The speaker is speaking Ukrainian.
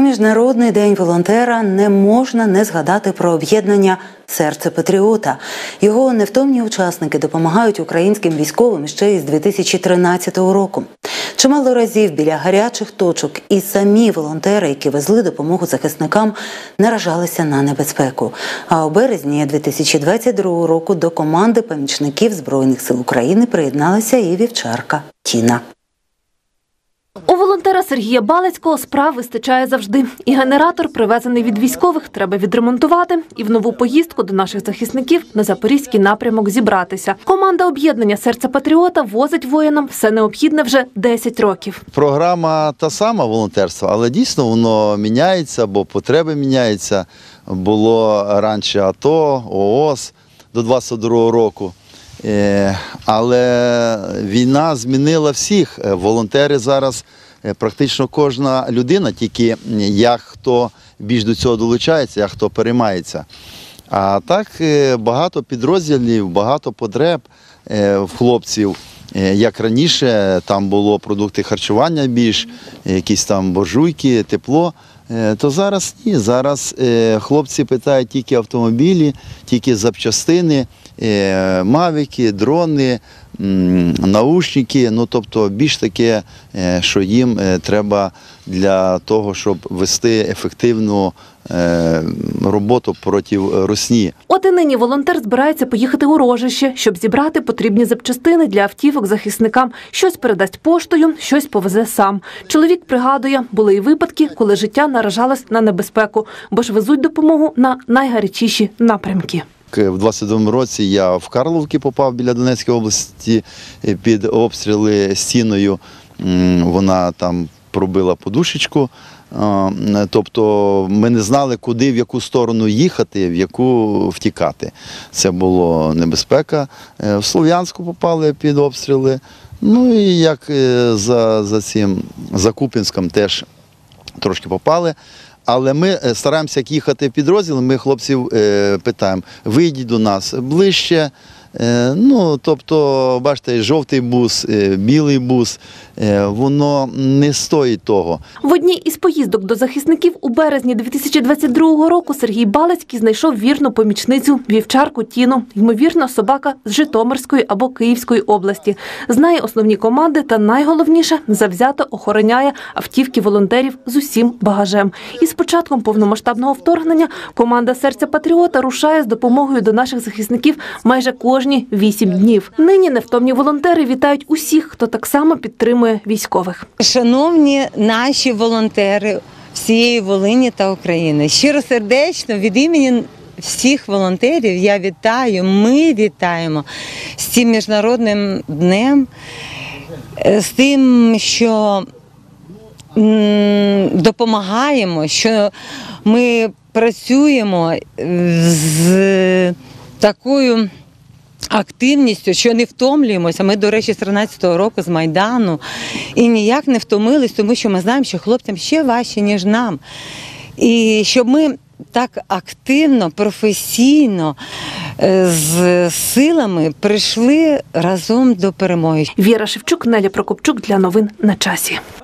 Міжнародний день волонтера не можна не згадати про об'єднання «Серце патріота». Його невтомні учасники допомагають українським військовим ще із 2013 року. Чимало разів біля гарячих точок і самі волонтери, які везли допомогу захисникам, наражалися на небезпеку. А у березні 2022 року до команди помічників Збройних сил України приєдналася і вівчарка Тіна. У волонтера Сергія Балицького справ вистачає завжди. І генератор, привезений від військових, треба відремонтувати, і в нову поїздку до наших захисників на Запорізький напрямок зібратися. Команда об'єднання «Серце патріота» возить воїнам все необхідне вже 10 років. Програма та сама волонтерства, але дійсно воно міняється, бо потреби міняються. Було раніше АТО, ООС до 22-го року. Але війна змінила всіх. Волонтери зараз практично кожна людина, тільки як хто більш до цього долучається, як хто переймається. А так багато підрозділів, багато потреб в хлопців. Як раніше, там було продукти харчування більш, якісь там буржуйки, тепло. То зараз ні. Зараз хлопці питають тільки автомобілі, тільки запчастини, мавіки, дрони, наушники. Ну, тобто більш таке, що їм треба для того, щоб вести ефективну роботу проти русні. От і нині волонтер збирається поїхати у Рожище, щоб зібрати потрібні запчастини для автівок захисникам. Щось передасть поштою, щось повезе сам. Чоловік пригадує, були і випадки, коли життя наражалось на небезпеку, бо ж везуть допомогу на найгарячіші напрямки. В 22-му році я в Карловки попав біля Донецької області під обстріли стіною. Вона там пробила подушечку. Тобто ми не знали, куди, в яку сторону їхати, в яку втікати. Це було небезпека. В Слов'янську попали під обстріли. Ну і як за Куп'янськом теж трошки попали. Але ми стараємося, як їхати в підрозділ, ми хлопців питаємо, вийдіть до нас ближче. Ну, тобто, бачите, жовтий бус, білий бус, воно не стоїть того. В одній із поїздок до захисників у березні 2022 року Сергій Балицький знайшов вірну помічницю – вівчарку Тіну. Ймовірно, собака з Житомирської або Київської області. Знає основні команди та, найголовніше, завзято охороняє автівки волонтерів з усім багажем. І з початком повномасштабного вторгнення команда «Серця патріота» рушає з допомогою до наших захисників майже кожні 8 днів. Нині невтомні волонтери вітають усіх, хто так само підтримує військових. Шановні наші волонтери всієї Волині та України, щиросердечно від імені всіх волонтерів я вітаю, ми вітаємо з цим міжнародним днем, з тим, що допомагаємо, що ми працюємо з такою активністю, що не втомлюємося. Ми, до речі, з 13-го року, з Майдану, і ніяк не втомились, тому що ми знаємо, що хлопцям ще важче, ніж нам. І щоб ми так активно, професійно, з силами прийшли разом до перемоги. Віра Шевчук, Неля Прокопчук для новин на часі.